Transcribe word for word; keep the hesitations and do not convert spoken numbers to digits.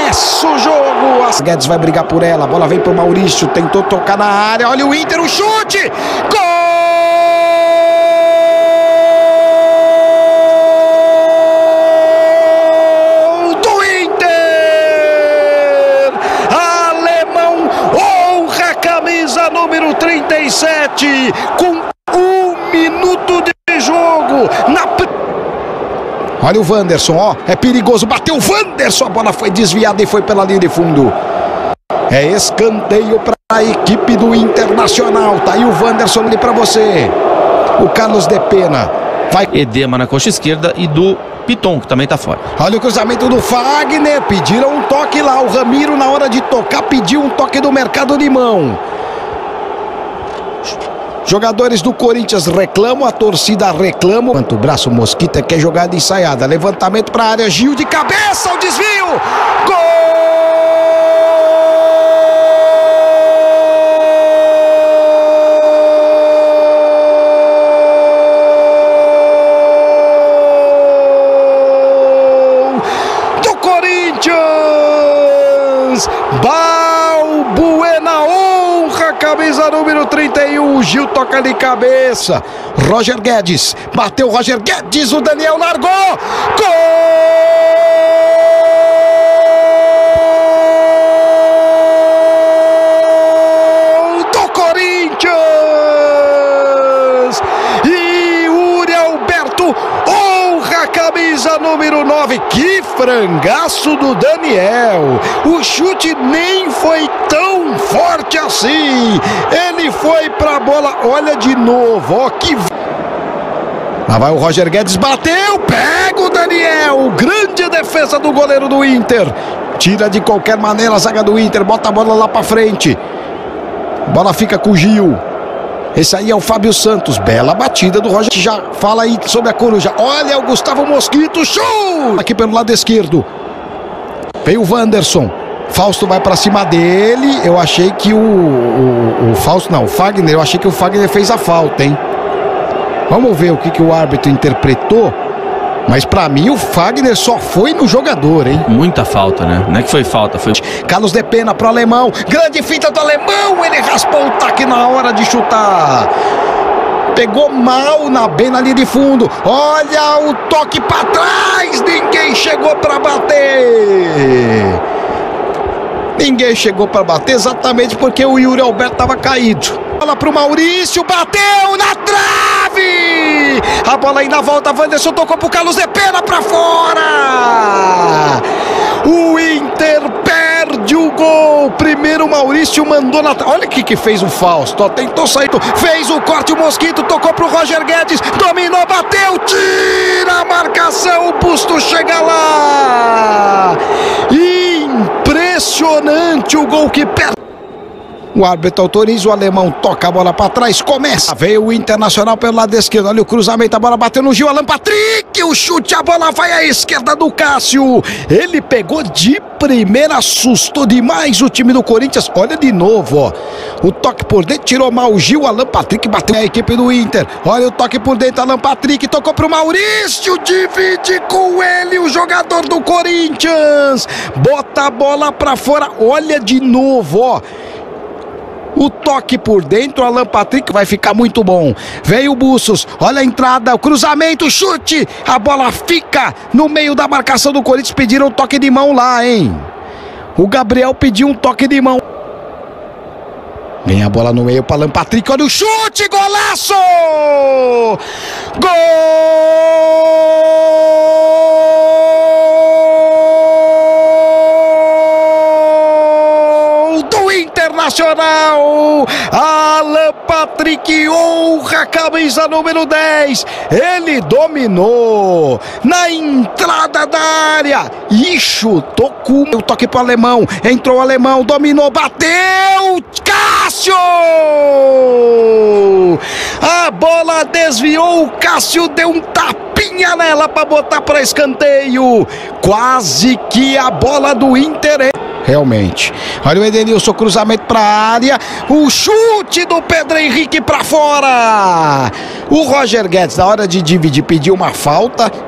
começa o jogo. A Guedes vai brigar por ela, a bola vem pro Maurício, tentou tocar na área, olha o Inter, o chute, gol do Inter, alemão honra a camisa número trinta e sete, com um minuto de jogo, na olha o Wanderson, ó, é perigoso, bateu o Wanderson, a bola foi desviada e foi pela linha de fundo. É escanteio para a equipe do Internacional, tá aí o Wanderson ali para você. O Carlos de Pena vai... Edema na coxa esquerda e do Piton, que também tá fora. Olha o cruzamento do Fagner, pediram um toque lá, o Ramiro na hora de tocar pediu um toque do mercado de mão. Jogadores do Corinthians reclamam, a torcida reclama. Quanto o braço Mosquita quer jogada ensaiada. Levantamento para a área, Gil de cabeça, o desvio. Gol do Corinthians. Balbuena honra, camisa número trinta e um, o Gil toca de cabeça, Roger Guedes, bateu Roger Guedes, o Daniel largou, gol do Corinthians, e Uri Alberto honra a camisa número nove, que frangaço do Daniel, o chute nem foi tão forte assim, ele foi pra bola, olha de novo, ó que... Lá vai o Roger Guedes, bateu, pega o Daniel, grande defesa do goleiro do Inter, tira de qualquer maneira a zaga do Inter, bota a bola lá pra frente, bola fica com o Gil, esse aí é o Fábio Santos, bela batida do Roger, já fala aí sobre a coruja, olha o Gustavo Mosquito, show, aqui pelo lado esquerdo, veio o Wanderson, Fausto vai pra cima dele, eu achei que o, o, o Fausto, não, o Fagner, eu achei que o Fagner fez a falta, hein? Vamos ver o que, que o árbitro interpretou, mas pra mim o Fagner só foi no jogador, hein? Muita falta, né? Não é que foi falta, foi... Carlos de Pena pro alemão, grande finta do alemão, ele raspou o taque na hora de chutar. Pegou mal na bem na linha de fundo, olha o toque pra trás, ninguém chegou pra bater. Ninguém chegou para bater exatamente porque o Yuri Alberto estava caído. Bola para o Maurício, bateu na trave! A bola ainda volta, Wanderson tocou para o Carlos de Pena para fora! O Inter perde o gol. Primeiro o Maurício mandou na... Olha o que que fez o Fausto, ó, tentou sair, fez o corte, o Mosquito tocou para o Roger Guedes, dominou, bateu, tira a marcação, o Busto chega lá! Impressionante o gol que perde. O árbitro autoriza, o alemão toca a bola para trás, começa. Veio o Internacional pelo lado esquerdo, olha o cruzamento, a bola bateu no Gil, Alan Patrick, o chute, a bola vai à esquerda do Cássio. Ele pegou de primeira, assustou demais o time do Corinthians. Olha de novo, ó. O toque por dentro, tirou mal o Gil, Alan Patrick bateu a equipe do Inter. Olha o toque por dentro, Alan Patrick tocou pro Maurício, divide com ele o jogador do Corinthians. Bota a bola para fora, olha de novo, ó. O toque por dentro, Alan Patrick vai ficar muito bom. Veio o Bustos, olha a entrada, o cruzamento, o chute. A bola fica no meio da marcação do Corinthians. Pediram um toque de mão lá, hein? O Gabriel pediu um toque de mão. Vem a bola no meio para Alan Patrick, olha o chute, golaço! Gol! Internacional, Alan Patrick honra a camisa número dez, ele dominou na entrada da área e chutou com o toque para o alemão, entrou o alemão, dominou, bateu, Cássio, a bola desviou, o Cássio deu um tapinha nela para botar para escanteio, quase que a bola do Inter... Realmente. Olha o Edenilson, cruzamento para a área. O chute do Pedro Henrique para fora. O Roger Guedes, na hora de dividir, pediu uma falta.